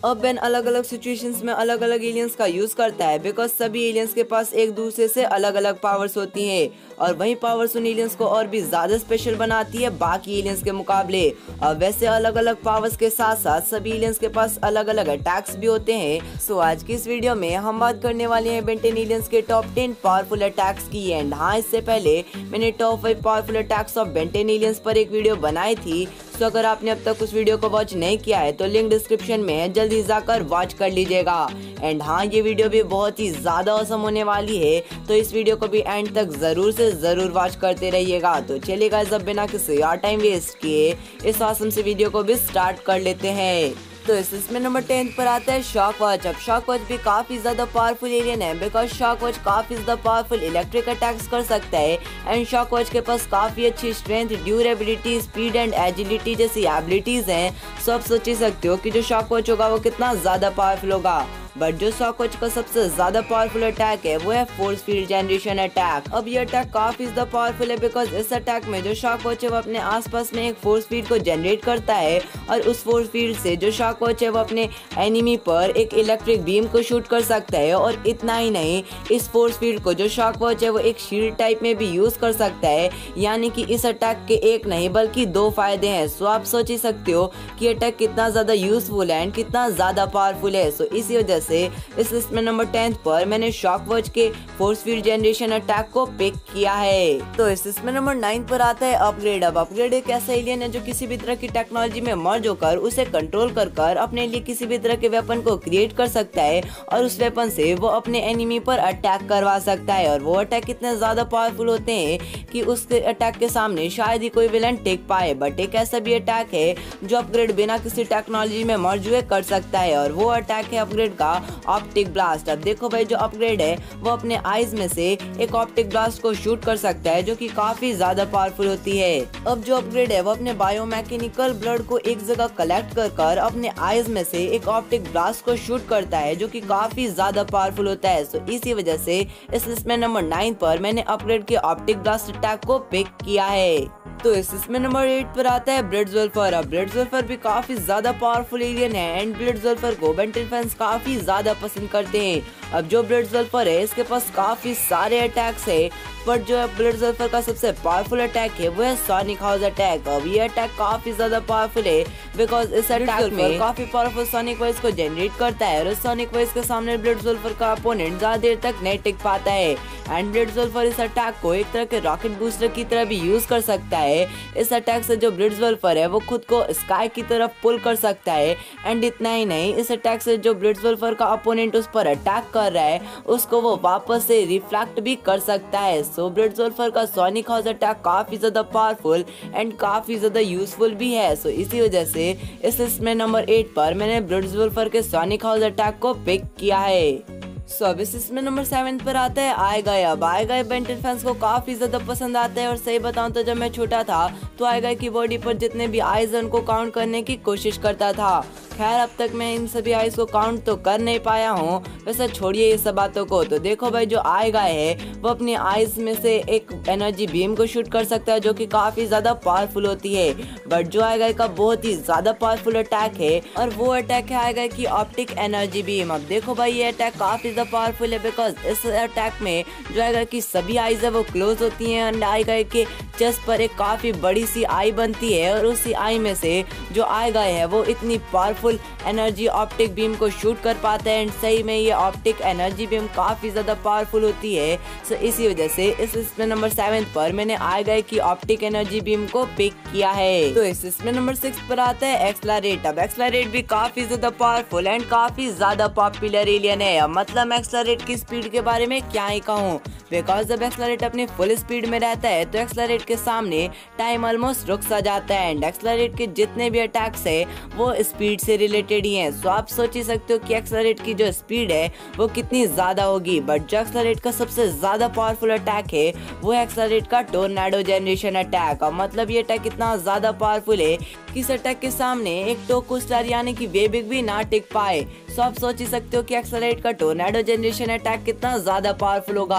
अब बेन अलग अलग सिचुएशंस में अलग अलग एलियंस का यूज करता है, बिकॉज सभी एलियंस के पास एक दूसरे से अलग अलग पावर्स होती हैं और वही पावर्स उन एलियंस को और भी ज्यादा स्पेशल बनाती है बाकी एलियंस के मुकाबले। अब वैसे अलग अलग पावर्स के साथ साथ सभी एलियंस के पास अलग अलग अटैक्स भी होते हैं। सो आज की इस वीडियो में हम बात करने वाले हैं बेन 10 एलियंस के टॉप 10 पावरफुल अटैक्स की। एंड हाँ, इससे पहले मैंने top 5 powerful attacks of Ben 10 aliens पर एक वीडियो बनाई थी। तो अगर आपने अब तक उस वीडियो को वॉच नहीं किया है तो लिंक डिस्क्रिप्शन में है, जल्दी जाकर वॉच कर लीजिएगा। एंड हाँ, ये वीडियो भी बहुत ही ज्यादा औसम होने वाली है, तो इस वीडियो को भी एंड तक जरूर से जरूर वॉच करते रहिएगा। तो चलिए गाइस, अब बिना किसी और टाइम वेस्ट किए इस औसम से वीडियो को भी स्टार्ट कर लेते हैं। तो इसमें नंबर 10 पर आता है शॉकवॉच। अब शॉकवॉच भी काफी ज्यादा पावरफुल एलियन है, बिकॉज शॉकवॉच काफी ज्यादा पावरफुल इलेक्ट्रिक अटैक्स कर सकता है। एंड शॉकवॉच के पास काफी अच्छी strength, durability, speed and agility जैसी एबिलिटीज हैं। सो आप सोच ही सकते हो कि जो शॉकवॉच होगा वो कितना ज्यादा पावरफुल होगा। बट जो शॉकवॉच का सबसे ज्यादा पावरफुल अटैक है वो है फोर्स फील्ड जनरेशन अटैक। अब ये अटैक काफी ज्यादा पावरफुल है, बिकॉज इस अटैक में जो शॉकवॉच है वो अपने आसपास में एक फोर्स फील्ड को जनरेट करता है और उस फोर्स फील्ड से जो शॉकवॉच है वो अपने एनिमी पर एक इलेक्ट्रिक बीम को शूट कर सकता है। और इतना ही नहीं, इस फोर्स फील्ड को जो शॉकवॉच है वो एक शील्ड टाइप में भी यूज कर सकता है। यानी कि इस अटैक के एक नहीं बल्कि 2 फायदे हैं। सो आप सोच ही सकते हो कि अटैक कितना ज्यादा यूजफुल है एंड कितना ज्यादा पावरफुल है। सो इसी वजह से इस लिस्ट में नंबर 10 पर मैंने शॉकवॉच के फोर्स फील्ड जनरेशन अटैक को पिक किया है। तो इस लिस्ट में नंबर 9 पर आता है अपग्रेड। अब अपग्रेड एक ऐसा एलियन है जो किसी भी तरह की टेक्नोलॉजी में मर्ज होकर उसे कंट्रोल कर अपने लिए किसी भी तरह के वेपन को क्रिएट कर सकता है और उस वेपन से वो अपने एनिमी पर अटैक करवा सकता है। और वो अटैक इतने ज्यादा पावरफुल होते हैं कि उसके अटैक के सामने शायद ही कोई विलन टिक पाए। बट एक ऐसा भी अटैक है जो अपग्रेड बिना किसी टेक्नोलॉजी में मर्ज हुए कर सकता है, और वो अटैक है अपग्रेड का ऑप्टिक ब्लास्ट। अब देखो भाई, जो अपग्रेड है वो अपने आईज में से एक ऑप्टिक ब्लास्ट को शूट कर सकता है, जो कि काफी ज्यादा पावरफुल होती है। अब जो अपग्रेड है वो अपने बायोमैकेनिकल ब्लड को एक जगह कलेक्ट कर अपने आईज में से एक ऑप्टिक ब्लास्ट को शूट करता है, जो कि काफी ज्यादा पावरफुल होता है। सो इसी वजह से इस लिस्ट में नंबर 9 पर मैंने अपग्रेड के ऑप्टिक ब्लास्ट अटैक को पिक किया है। तो इसमें नंबर 8 पर आता है ब्लिट्ज़वल्फर। अब ब्लिट्ज़वल्फर भी काफी ज्यादा पावरफुल एलियन है एंड ब्लिट्ज़वल्फर को बेन 10 फैंस काफी ज्यादा पसंद करते हैं। अब जो ब्लिट्ज़वल्फर है इसके पास काफी सारे अटैक्स है, बट जो ब्लिट्ज़वल्फर का सबसे पावरफुल अटैक है वो है सोनिक हाउस अटैक। अब ये अटैक काफी ज्यादा पावरफुल है, बिकॉज इस अटैक में काफी पावरफुल सोनिक वॉइस को जनरेट करता है और इस सोनिक वॉइस के सामने ब्लिट्ज़वल्फर का अपोनेंट ज्यादा देर तक नहीं टिक पाता है। एंड ब्लिट्ज़वल्फर इस अटैक को एक तरह के रॉकेट बूस्टर की तरह भी यूज कर सकता है। इस अटैक से जो ब्लिट्ज़वल्फर है वो खुद को स्काई की तरफ पुल कर सकता है। एंड इतना ही नहीं, इस अटैक से जो ब्लिट्ज़वल्फर का अपोनेंट उस पर अटैक कर रहा है उसको वो वापस से रिफ्लेक्ट भी कर सकता है। सो ब्लिट्ज़वल्फर का सोनिक हाउस अटैक काफी ज्यादा पावरफुल एंड काफी ज्यादा यूजफुल भी है। सो इसी वजह से इस लिस्ट में नंबर 8 पर मैंने ब्लिट्ज़वल्फर के सोनिक हाउस अटैक को पिक किया है। सो अब इसमें नंबर 7 पर आता है आएगाय। अब आएगाय बेन 10 फैंस को काफी ज्यादा पसंद आता है, और सही बताऊं तो जब मैं छोटा था तो आएगाय की बॉडी पर जितने भी आईज उनको काउंट करने की कोशिश करता था। खैर, अब तक मैं इन सभी आईज को काउंट तो कर नहीं पाया हूँ। वैसे छोड़िए ये सब बातों को। तो देखो भाई, जो आएगाय है वो अपनी आईज में से एक एनर्जी बीम को शूट कर सकता है, जो कि काफी ज्यादा पावरफुल होती है। बट जो आएगाय का बहुत ही ज्यादा पावरफुल अटैक है और वो अटैक है आएगाय की ऑप्टिक एनर्जी बीम। अब देखो भाई, ये अटैक काफी ज्यादा पावरफुल है, बिकॉज इस अटैक में जो आएगाय की सभी आईज है वो क्लोज होती हैं एंड आएगाय के चेस्ट पर एक काफी बड़ी सी आई बनती है, और उसी आई में से जो आएगाय है वो इतनी पावरफुल एनर्जी ऑप्टिक बीम को शूट कर पाता है। एंड सही में ये ऑप्टिक एनर्जी बीम काफी ज्यादा पावरफुल होती है। सो इसी वजह से इस लिस्ट में नंबर 7 पर मैंने आएगाय की ऑप्टिक एनर्जी बीम को पिक किया है। तो इस लिस्ट में नंबर 6 पर आता है एक्सलरेट। अब एक्सलरेट भी काफी ज्यादा पावरफुल एंड काफी ज्यादा पॉपुलर एलियन है। मतलब एक्सलरेट की स्पीड के बारे में क्या ही कहूँ, बिकॉज जब एक्सलरेट अपनी फुल स्पीड में रहता है तो एक्सलरेट के सामने टाइम ऑलमोस्ट रुक सा जाता है। एंड एक्सलरेट के जितने भी अटैक्स है वो स्पीड से रिलेटेड ही हैं। सो आप सोच ही सकते हो कि एक्सलरेट की जो स्पीड है वो कितनी ज्यादा होगी। बट जो एक्सलरेट का सबसे ज्यादा पावरफुल अटैक है वो है एक्सलरेट का टोर्नेडो जनरेशन अटैक। और मतलब ये अटैक इतना ज्यादा पावरफुल है कि इस अटैक के सामने एक टोकू स्टार यानी कि वेबिग भी ना टिक पाए। सो आप सोच ही सकते हो कि एक्सलरेट का टोर्नेडो जनरेशन अटैक कितना ज्यादा पावरफुल होगा। अब इस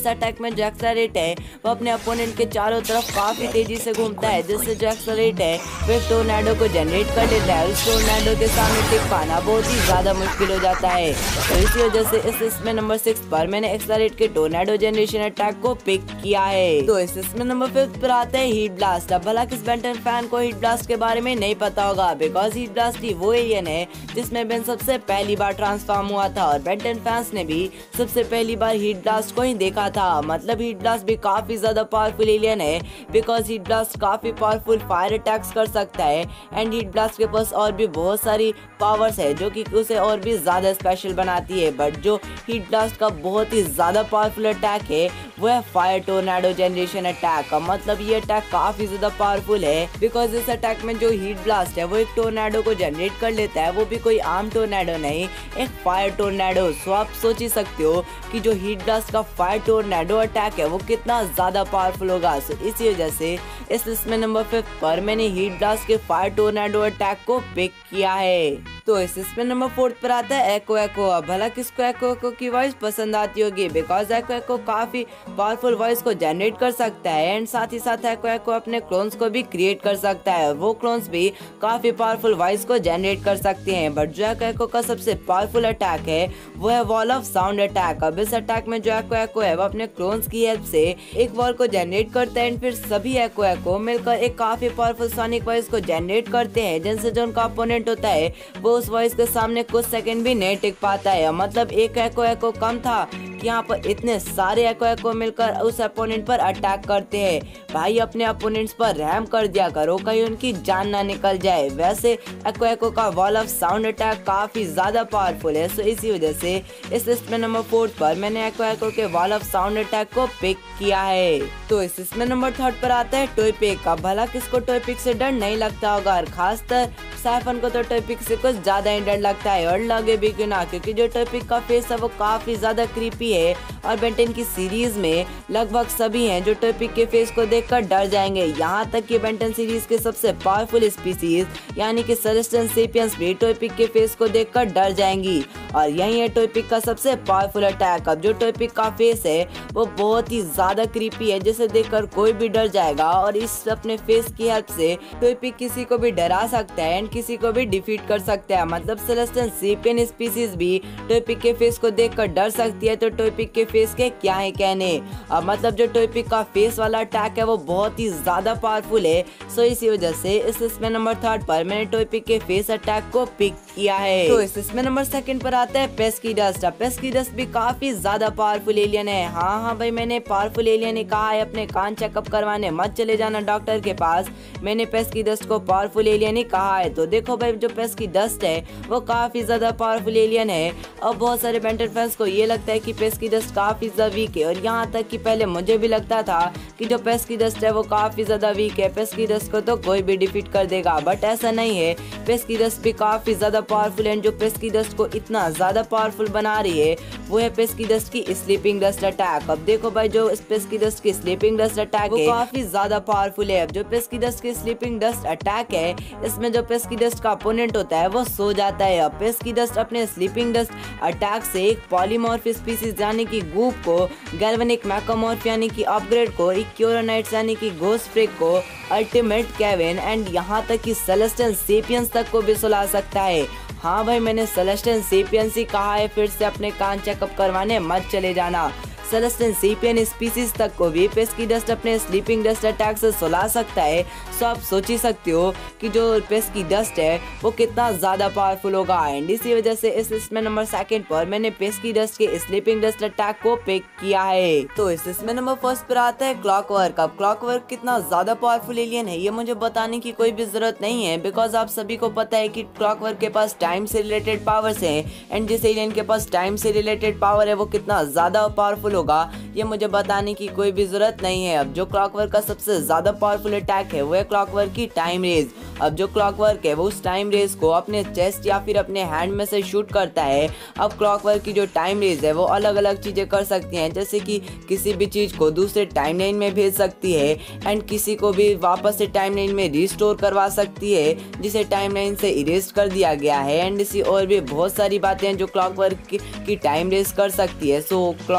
अटैक में जो एक्सेलरेट है वो अपने अपोनेंट के चारों तरफ काफी तेजी से घूमता है, जिससे जो एक्सेलरेट है वो एक टोर्नेडो को जनरेट कर देता है। उस टोर्नेडो के सामने टिक पाना बहुत ही ज्यादा मुश्किल हो जाता है। तो इसी वजह से इस लिस्ट में नंबर 6 पर मैंने एक्सेलरेट के टोर्नेडो जनरेशन अटैक को पिक किया है। तो इस लिस्ट में नंबर 5 पर आता है हीट ब्लास्ट। अब भला किस बेंटन फैन को हीट ब्लास्ट के बारे में नहीं पता होगा, बिकॉज हीट ब्लास्ट ही वो एलियन है जिसमें बेन सबसे पहली बार ट्रांसफॉर्म हुआ था और बेंटन फैंस ने भी सबसे पहली बार हीट ब्लास्ट को ही देखा था। मतलब हीट ब्लास्ट भी काफी ज्यादा पावरफुल एलियन है, बिकॉज हीट ब्लास्ट काफी पावरफुल फायर अटैक्स कर सकता है एंड हीट ब्लास्ट के पास और भी बहुत सारी पावर्स है जो कि उसे और भी ज्यादा स्पेशल बनाती है। बट जो हीट ब्लास्ट का बहुत ही ज्यादा पावरफुल अटैक है वो है फायर टोर्नेडो जनरेशन अटैक। मतलब ये अटैक काफी ज्यादा पावरफुल है, बिकॉज इस अटैक में जो हीट ब्लास्ट है वो एक टोर्नेडो को जनरेट कर लेता है, वो भी कोई आम टोर्नेडो नहीं, एक फायर टोर्नेडो। सो आप सोच ही सकते हो कि जो हीट ब्लास्ट का फायर टोर्नेडो अटैक है वो कितना ज्यादा पावरफुल होगा। सो इसी वजह से इस लिस्ट में नंबर 5 पर मैंने हीट ब्लास्ट के फायर टोर्नेडो अटैक को पिक किया है। तो इस लिस्ट में नंबर 4 पर आता है एको एको। अब भला किसको एको एको की वॉइस पसंद आती होगी, बिकॉज एको एको काफी पावरफुल वॉइस को जनरेट कर सकता है एंड साथ ही साथ एको एको अपने क्लोन्स को भी क्रिएट कर सकता है। वो क्लोन्स भी काफी पावरफुल वॉइस को जनरेट कर सकते हैं। बट जो एको एको का सबसे पावरफुल अटैक है वो है वॉल ऑफ साउंड अटैक। अब इस अटैक में जो एको एको है वो अपने क्लोन्स की हेल्प से एक वॉल को जनरेट करता है एंड फिर सभी एको एको मिलकर एक काफी पावरफुल सोनिक वॉइस को जनरेट करते हैं, जिनसे जो उनका अपोनेंट होता है वो उस वॉइस के सामने कुछ सेकंड भी नहीं टिक पाता है। मतलब एक एको एको कम था कि यहाँ पर इतने सारे एको एको मिलकर उस अपोनेंट पर अटैक करते हैं। भाई अपने अपोनेंट्स पर रहम कर दिया करो, कहीं उनकी जान ना निकल जाए। वैसे एको एको का वॉल ऑफ साउंड अटैक काफी ज्यादा पावरफुल है, सो इसी वजह से इस लिस्ट में नंबर 4 पर मैंने एको एको के वॉल ऑफ साउंड अटैक को पिक किया है। तो इस लिस्ट में नंबर 3 पर आता है टॉयपिक। अब भला किसको टॉयपिक से डर नहीं लगता होगा, और खासकर साइफन को तो टॉयपिक से कुछ ज्यादा ही डर लगता है, और लगे भी क्यों ना, क्योंकि जो टॉयपिक का फेस है वो काफी ज्यादा क्रीपी है और बेंटन की सीरीज में लगभग सभी हैं जो टॉयपिक के फेस को देखकर डर जाएंगे। यहाँ तक कि बेंटन सीरीज के सबसे पावरफुल स्पीसीज यानी कि सेलेस्टियल सेपियंस भी टॉयपिक के फेस को देखकर डर जाएंगी, और यही है टॉयपिक का सबसे पावरफुल अटैक। अब जो टॉयपिक का फेस है वो बहुत ही ज्यादा क्रीपी है, जिसे देखकर कोई भी डर जाएगा, और इस अपने फेस की हेल्प से टॉयपिक किसी को भी डरा सकता है एंड किसी को भी डिफीट कर सकता है। मतलब सेलेस्टियल सेपियन स्पीसीज भी टॉयपिक के फेस को देखकर डर सकती है, तो टॉयपिक के फेस के क्या है कहने। अब मतलब जो टॉयपिक का फेस वाला अटैक है वो बहुत ही ज्यादा पावरफुल है, सो इसी वजह से इस लिस्ट में नंबर 3 पर मैंने टॉयपिक के फेस अटैक को पिक किया है। तो इस लिस्ट में नंबर 2 पर आता है पेस्की डस्ट। अब पेस्की डस्ट भी काफी ज्यादा पावरफुल एलियन है। हाँ भाई, मैंने पावरफुल एलियन ही कहा है, अपने कान चेकअप करवाने मत चले जाना डॉक्टर के पास, मैंने पेस्की डस्ट को पावरफुल एलियन ही कहा है। तो देखो भाई, जो पेस्की डस्ट है वो काफी ज्यादा पावरफुल एलियन है, और बहुत सारे बेंटन फैंस को ये लगता है कि पेस्की डस्ट काफी ज्यादा वीक है, और यहाँ तक कि पहले मुझे भी लगता था कि जो पेस्की डस्ट है वो काफी ज्यादा वीक है, पेस्की डस्ट को तो कोई भी डिफीट कर देगा, बट ऐसा नहीं है। पेस्की डस्ट भी काफी ज्यादा पावरफुल है। जो पेस्की डस्ट को इतना ज्यादा पावरफुल बना रही है वो है पेस्की डस्ट की स्लीपिंग डस्ट अटैक। अब देखो भाई, जो पेस्की डस्ट की स्लीपिंग डस्ट अटैक है काफी ज्यादा पावरफुल है। अब जो पेस्की डस्ट की स्लीपिंग डस्ट अटैक है, इसमें जो पेस्की डस्ट का अपोनेंट होता है वो सो जाता है। अब पेस्की डस्ट अपने स्लीपिंग डस्ट अटैक से एक पॉलीमॉर्फ स्पीसीज यानी कि गूप को, गैल्वेनिक मैकोमॉर्फ यानी कि अपग्रेड को, इक्योरोनाइट्स यानी कि घोस्ट फ्रिक को, अल्टीमेट केविन एंड यहाँ तक कि सेलेस्टियल सेपियंस तक को भी सुला सकता है। हाँ भाई, मैंने सेलेस्टियल सेपियंस ही कहा है, फिर से अपने कान चेकअप करवाने मत चले जाना। सेलेस्टियल सेपियन स्पीसीज तक को भी पेस्की डस्ट अपने स्लीपिंग डस्ट अटैक से सुला सकता है। सो आप सोच ही सकते हो कि जो पेस्की डस्ट है वो कितना ज्यादा पावरफुल होगा, एंड इसी वजह से इस लिस्ट में नंबर 2 पर मैंने पेस्की डस्ट के स्लीपिंग डस्ट अटैक को पिक किया है। तो इस लिस्ट में नंबर 1 पर आता है क्लॉकवर्क। अब क्लॉकवर्क कितना ज्यादा पावरफुल एलियन है ये मुझे बताने की कोई भी जरूरत नहीं है, बिकॉज आप सभी को पता है कि क्लॉकवर्क के पास टाइम से रिलेटेड पावर्स हैं, एंड जिस एलियन के पास टाइम से रिलेटेड पावर है वो कितना ज्यादा पावरफुल होगा ये मुझे बताने की कोई भी जरूरत नहीं है। अब जो क्लॉकवर्क का सबसे ज्यादा पावरफुल अटैक है वो है क्लॉकवर्क की टाइम रेज। अब जो क्लॉकवर्क है वो उस टाइम रेज को अपने चेस्ट या फिर अपने हैंड में से शूट करता है। अब क्लॉकवर्क की जो टाइम रेज है वो अलग अलग चीजें कर सकती हैं, जैसे कि किसी भी चीज को दूसरे टाइमलाइन में भेज सकती है, एंड किसी को भी वापस से टाइमलाइन में रिस्टोर करवा सकती है जिसे टाइमलाइन से इरेज कर दिया गया है, एंड इसी और भी बहुत सारी बातें हैं जो क्लॉकवर्क की टाइम रेज कर सकती है। सो क्लॉकवर्क की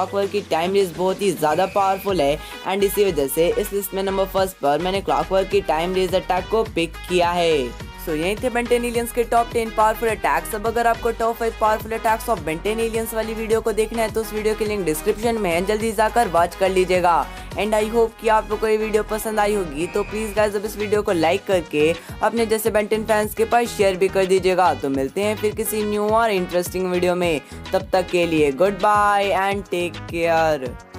टाइम रेस बहुत ही ज़्यादा पावरफुल है एंड इसी वजह से इस लिस्ट में नंबर 1 पर मैंने क्लॉकवर्क की टाइम रेस अटैक को पिक किया है। सो यही थे बेन 10 एलियंस के टॉप 10 पावरफुल अटैक्स। अब अगर आपको top 5 powerful attacks of Ben 10 aliens वाली वीडियो को देखना है तो उस वीडियो की लिंक डिस्क्रिप्शन में है, जल्दी जाकर वॉच कर लीजिएगा। एंड आई होप कि आप लोगों को ये वीडियो पसंद आई होगी, तो प्लीज गाइस अब इस वीडियो को लाइक करके अपने जैसे बेन 10 फैंस के पास शेयर भी कर दीजिएगा। तो मिलते हैं फिर किसी न्यू और इंटरेस्टिंग वीडियो में, तब तक के लिए goodbye and take care.